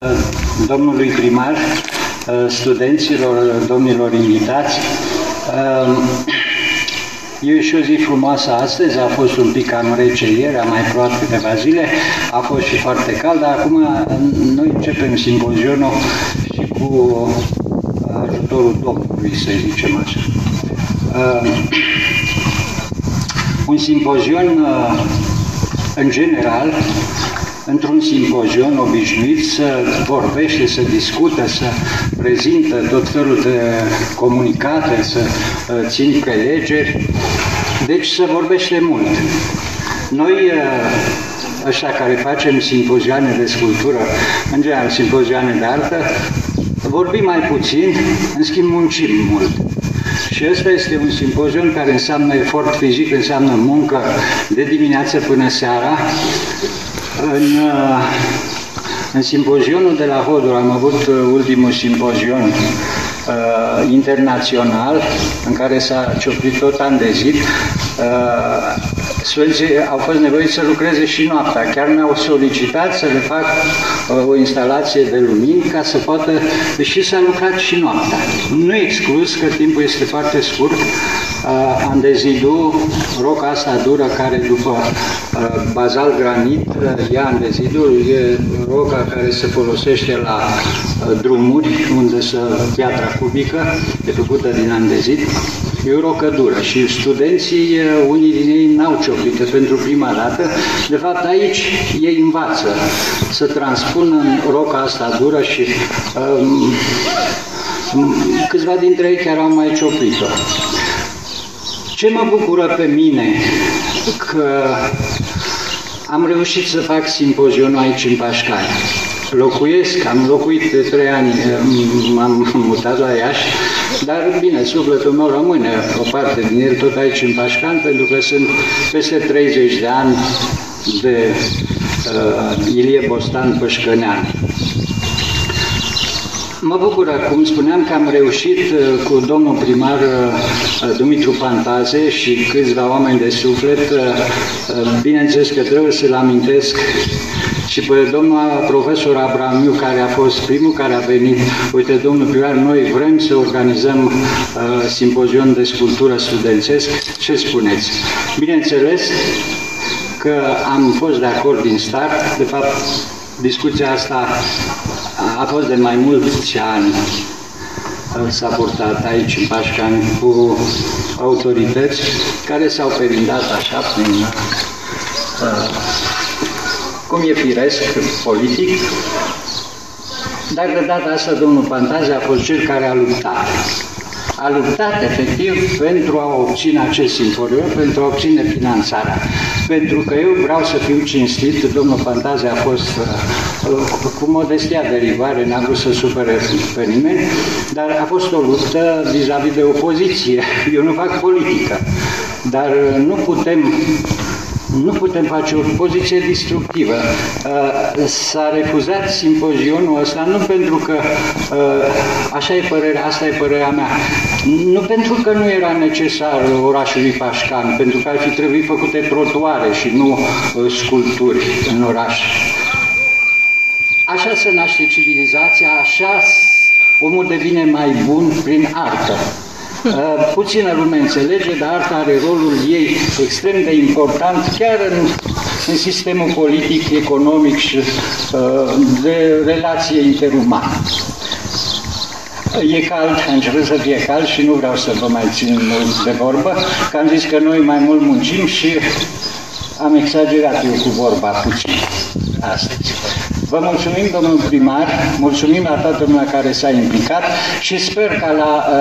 Domnului primar, studenților, domnilor invitați. E și o zi frumoasă astăzi, a fost un pic cam rece ieri, a mai plouat câteva zile, a fost și foarte cald, dar acum noi începem simpozionul și cu ajutorul Domnului, să zicem așa. Un simpozion, în general, într-un simpozion obișnuit să vorbește, să discută, să prezintă tot felul de comunicate, să țin prelegeri, deci să vorbește mult. Noi, ăștia care facem simpozioane de sculptură, în general simpozioane de artă, vorbim mai puțin, în schimb muncim mult. Și ăsta este un simpozion care înseamnă efort fizic, înseamnă muncă de dimineață până seara. În simpozionul de la Hodor am avut ultimul simpozion internațional în care s-a cioplit tot an de zi. Studenții au fost nevoiți să lucreze și noaptea. Chiar mi-au solicitat să le fac o instalație de lumini ca să poată și să lucrat și noaptea. Nu exclus că timpul este foarte scurt. Andezidu, roca asta dură care după bazalt granit e andezidul, e roca care se folosește la drumuri unde se piatra cubică, e făcută din andezid. E o rocă dură și studenții, unii din ei n-au cioplit pentru prima dată. De fapt, aici ei învață să transpună în roca asta dură și câțiva dintre ei chiar au mai cioplit-o. Ce mă bucură pe mine că am reușit să fac simpozionul aici în Pașcani. Am locuit de 3 ani, m-am mutat la Iași, dar bine, sufletul meu rămâne o parte din el tot aici în Pașcani, pentru că sunt peste 30 de ani de Ilie Bostan Pășcănean. Mă bucură, cum spuneam, că am reușit cu domnul primar Dumitru Pantaze și câțiva oameni de suflet, bineînțeles că trebuie să-l amintesc și pe domnul profesor Abramiu, care a fost primul care a venit. Uite, domnul primar, noi vrem să organizăm simpozion de sculptură studențesc. Ce spuneți? Bineînțeles că am fost de acord din start. De fapt, discuția asta a fost de mai mulți ani, s-a purtat aici în Pașcani cu autorități care s-au perindat așa prin cum e firesc, politic, dar de data asta domnul Pantaze a fost cel care a luptat. A luptat efectiv pentru a obține acest simpozion, pentru a obține finanțarea. Pentru că eu vreau să fiu cinstit, domnul Pantaze a fost cu modestia de rigoare, n-a vrut să supere pe nimeni, dar a fost o luptă vis-a-vis de opoziție. Eu nu fac politică, dar nu putem face o poziție destructivă. S-a refuzat simpozionul ăsta nu pentru că așa e părerea, asta e părerea mea, nu pentru că nu era necesar orașului Pașcani, pentru că ar fi trebuit făcute trotuare și nu sculpturi în oraș. Așa se naște civilizația, așa omul devine mai bun prin artă. Puțină lume înțelege, dar arta are rolul ei extrem de important chiar în sistemul politic, economic și de relație interumană. E cald, a început să fie cald și nu vreau să vă mai țin mult de vorbă, că am zis că noi mai mult muncim și am exagerat eu cu vorba puțin astăzi. Vă mulțumim, domnul primar, mulțumim la toată lumea care s-a implicat și sper ca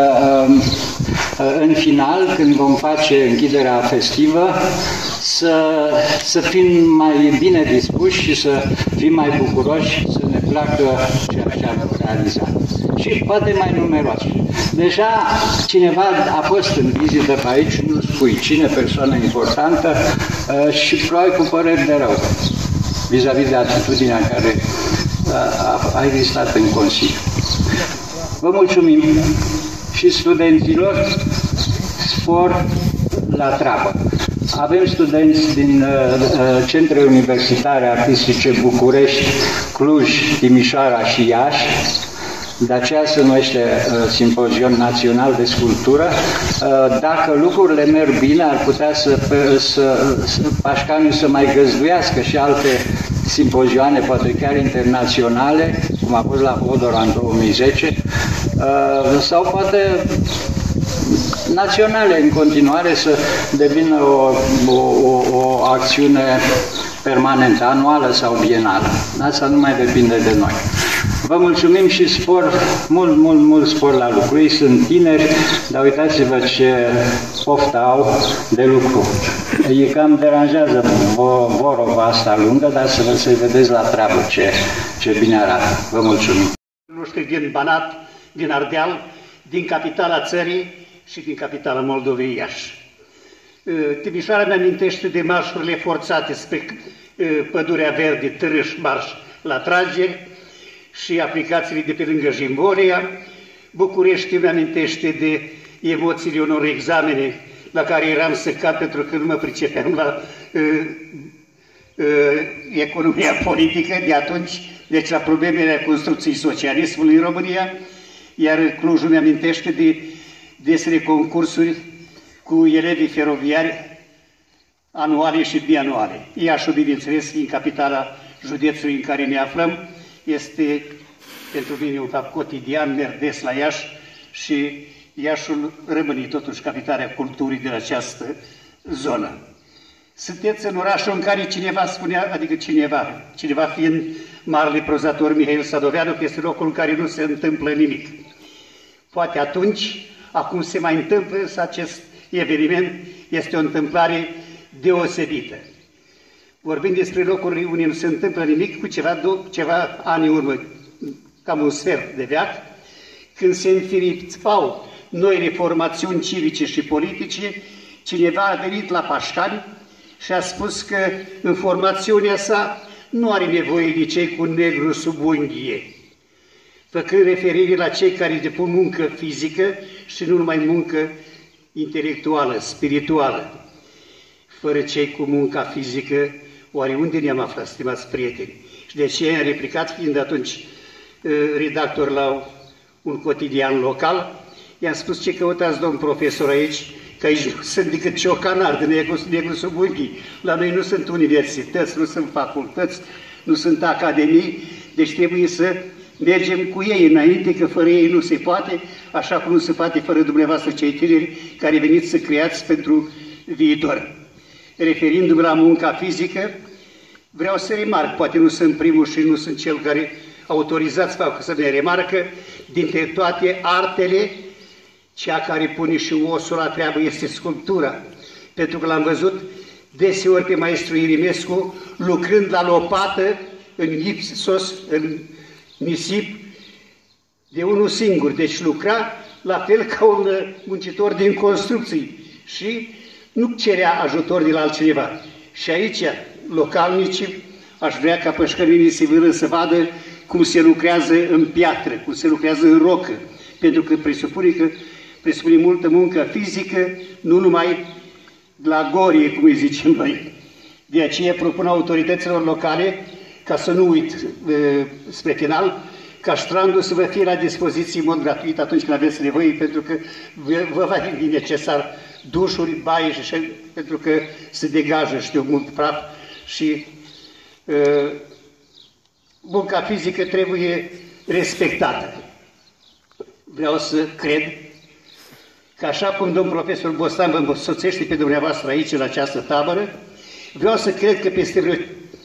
în final, când vom face închiderea festivă, să fim mai bine dispuși și să fim mai bucuroși, să ne placă ceea ce am realizat. Și poate mai numeroși. Deja cineva a fost în vizită pe aici, nu spui cine, persoană importantă, și probabil cu păreri de rău vis-a-vis de atitudinea care a existat în Consiliu. Vă mulțumim și studenților, spor la treabă. Avem studenți din centrele universitare artistice București, Cluj, Timișoara și Iași. De aceea se numește Simpozion Național de Sculptură. Dacă lucrurile merg bine, ar putea Pașcaniu să mai găzduiască și alte simpozioane, poate chiar internaționale, cum a fost la Hodora în 2010, sau poate naționale în continuare, să devină o acțiune permanentă, anuală sau bienală. Asta nu mai depinde de noi. Vă mulțumim și spor, mult spor la lucru. Ei sunt tineri, dar uitați-vă ce poftă au de lucru. E cam deranjează vorba asta lungă, dar să-i vedeți la treabă ce bine arată. Vă mulțumim. Noștri din Banat, din Ardeal, din capitala țării și din capitala Moldovei, Iași. Timișoara ne amintește de marșurile forțate spre Pădurea Verde, Târâș, marș la trageri și aplicațiile de pe lângă Jimboria. București ne amintește de emoțiile unor examene la care eram să cad pentru că nu mă pricepeam la economia politică de atunci, deci la problemele construcției socialismului în România, iar Clujul ne amintește de desele concursuri cu elevii feroviari anuale și bianuale. Iașul, bineînțeles, fiind capitala județului în care ne aflăm, este pentru mine un fapt cotidian, merg des la Iași și Iașul rămâne totuși capitala culturii de această zonă. Sunteți în orașul în care cineva spunea, adică cineva fiind marele prozator Mihail Sadoveanu, că este locul în care nu se întâmplă nimic. Poate atunci, acum se mai întâmplă, însă acest eveniment este o întâmplare deosebită. Vorbim despre locuri unde nu se întâmplă nimic, cu ceva ani în urmă, cam un sfert de veac, când se înfiripau noile formațiuni civice și politice, cineva a venit la Pașcani și a spus că în formațiunea sa nu are nevoie de cei cu negru sub unghie, făcând referire la cei care depun muncă fizică și nu numai muncă intelectuală, spirituală. Fără cei cu munca fizică, oare unde ne-am aflat, stimați prieteni? Și de ce am replicat, fiind atunci redactor la un cotidian local, i-am spus: ce căutați, domn profesor, aici? Că aici nu sunt decât ciocanari de negru sub unghii. La noi nu sunt universități, nu sunt facultăți, nu sunt academii, deci trebuie să mergem cu ei înainte, că fără ei nu se poate, așa cum nu se poate fără dumneavoastră cei tineri care veniți să creați pentru viitor. Referindu-mă la munca fizică, vreau să remarc, poate nu sunt primul și nu sunt cel care autorizați fac să ne remarcă, dintre toate artele, cea care pune și osul la treabă este sculptura. Pentru că l-am văzut deseori pe maestru Irimescu lucrând la lopată, în ipsos, în nisip, de unul singur. Deci lucra la fel ca un muncitor din construcții și nu cerea ajutor de la altcineva. Și aici, localnicii, aș vrea ca pășcărinii să vină să vadă cum se lucrează în piatră, cum se lucrează în rocă, pentru că presupune multă muncă fizică, nu numai la gorie, cum îi zicem noi. De aceea propun autorităților locale, ca să nu uit spre final, ca Strandul să vă fie la dispoziție în mod gratuit atunci când aveți nevoie, pentru că vă va fi necesar dușuri, baie și așa, pentru că se degajă, știu, mult praf și munca fizică trebuie respectată. Vreau să cred că așa cum domn profesor Bostan vă însoțește pe dumneavoastră aici, în această tabără, vreau să cred că peste vreo 25-30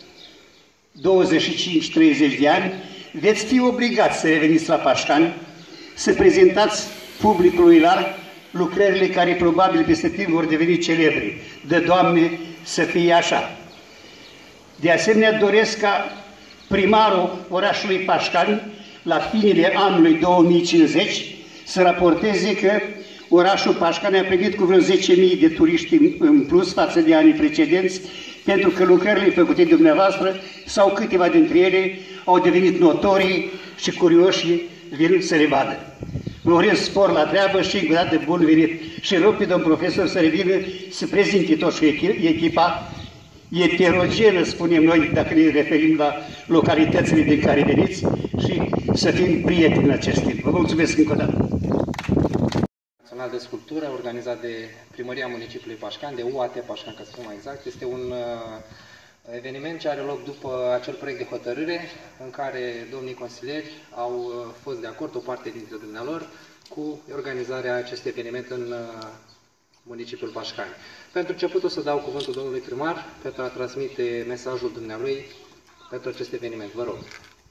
de ani veți fi obligați să reveniți la Pașcani, să prezentați publicului larg lucrările care probabil peste timp vor deveni celebre. De Doamne să fie așa. De asemenea, doresc ca primarul orașului Pașcani, la finele anului 2050, să raporteze că orașul Pașcani a primit cu vreo 10.000 de turiști în plus față de anii precedenți, pentru că lucrările făcute de dumneavoastră sau câteva dintre ele au devenit notorii și curioși vin să le vadă. Vă urez spor la treabă și încă o dată bun venit. Și rog pe domn profesor să revină să prezinte tot și echipa eterogenă, spunem noi, dacă ne referim la localitățile din care veniți, și să fim prieteni în acest timp. Vă mulțumesc încă o dată. Național de Sculptură, organizat de Primăria Municipiului Pașcani, de UAT Pașcani, ca să fim mai exact, este un eveniment ce are loc după acel proiect de hotărâre în care domnii consilieri au fost de acord, o parte dintre dumnealor, cu organizarea acestui eveniment în municipiul Pașcani. Pentru început o să dau cuvântul domnului primar pentru a transmite mesajul dumnealui pentru acest eveniment. Vă rog.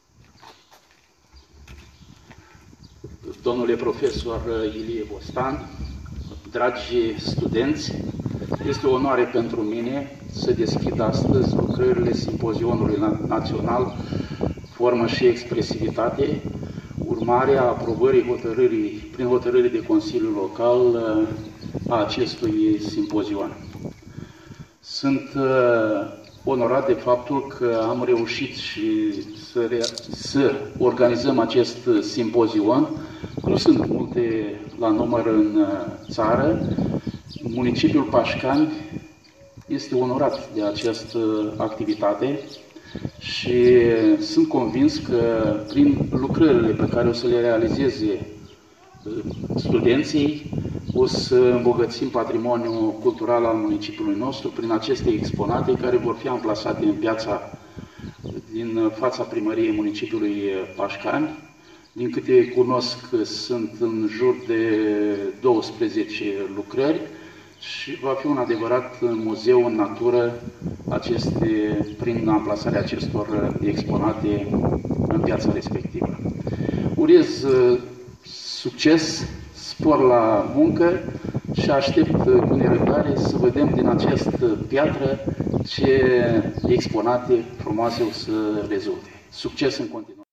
Domnule profesor Ilie Bostan, dragi studenți, este o onoare pentru mine să deschid astăzi lucrările Simpozionului Național Formă și Expresivitate, urmare a aprobării prin hotărâre de Consiliul Local a acestui simpozion. Sunt onorat de faptul că am reușit și să organizăm acest simpozion. Nu sunt multe la număr în țară. Municipiul Pașcani este onorat de această activitate și sunt convins că prin lucrările pe care o să le realizeze studenții o să îmbogățim patrimoniul cultural al municipiului nostru prin aceste exponate care vor fi amplasate în piața din fața primăriei municipiului Pașcani. Din câte cunosc, sunt în jur de 12 lucrări și va fi un adevărat muzeu în natură prin amplasarea acestor exponate în piața respectivă. Urez succes, spor la muncă și aștept cu nerăbdare să vedem din această piatră ce exponate frumoase o să rezulte. Succes în continuare!